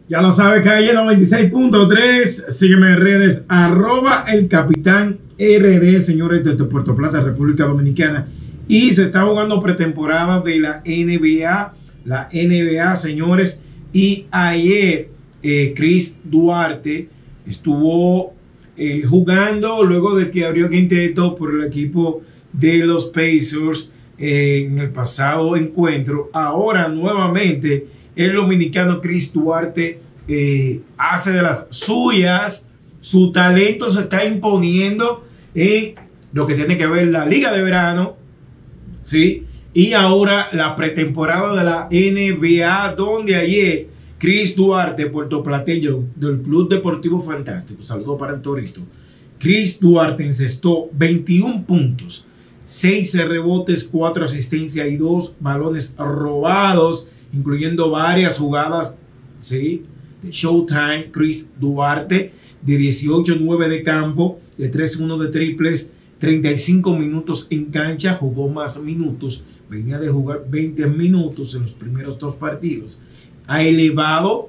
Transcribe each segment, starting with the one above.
Ya lo sabes, Calle 96.3. Sígueme en redes, @el Capitán RD, señores, desde Puerto Plata, República Dominicana. Y se está jugando pretemporada de la NBA. La NBA, señores. Y ayer Chris Duarte estuvo jugando luego de que abrió quinteto por el equipo de los Pacers en el pasado encuentro. Ahora nuevamente el dominicano Chris Duarte hace de las suyas. Su talento se está imponiendo en lo que tiene que ver la Liga de Verano, ¿sí? Y ahora la pretemporada de la NBA, donde ayer Chris Duarte, puertoplateño del Club Deportivo Fantástico, saludo para el Torito. Chris Duarte encestó 21 puntos, 6 rebotes, 4 asistencias y 2 balones robados, incluyendo varias jugadas, ¿sí?, de Showtime. Chris Duarte, de 18-9 de campo, de 3-1 de triples, 35 minutos en cancha, jugó más minutos, venía de jugar 20 minutos en los primeros 2 partidos. Ha elevado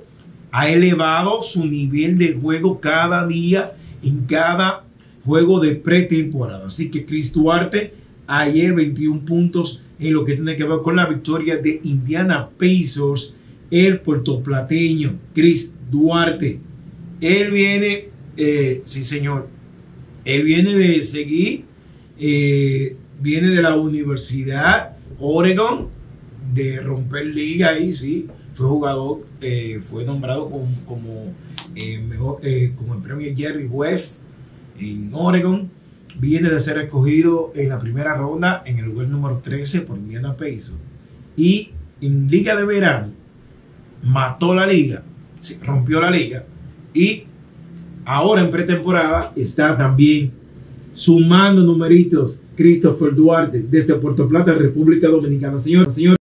su nivel de juego cada día, en cada juego de pretemporada. Así que Chris Duarte, ayer 21 puntos en lo que tiene que ver con la victoria de Indiana Pacers. El puertoplateño Chris Duarte, él viene, sí señor, él viene de seguir, viene de la Universidad Oregon, de romper liga ahí, sí. Fue jugador, fue nombrado como el premio Jerry West en Oregon. Viene de ser escogido en la primera ronda en el lugar número 13 por Indiana Pacers. Y en Liga de Verano mató la liga, rompió la liga. Y ahora en pretemporada está también sumando numeritos Christopher Duarte desde Puerto Plata, República Dominicana. Señor.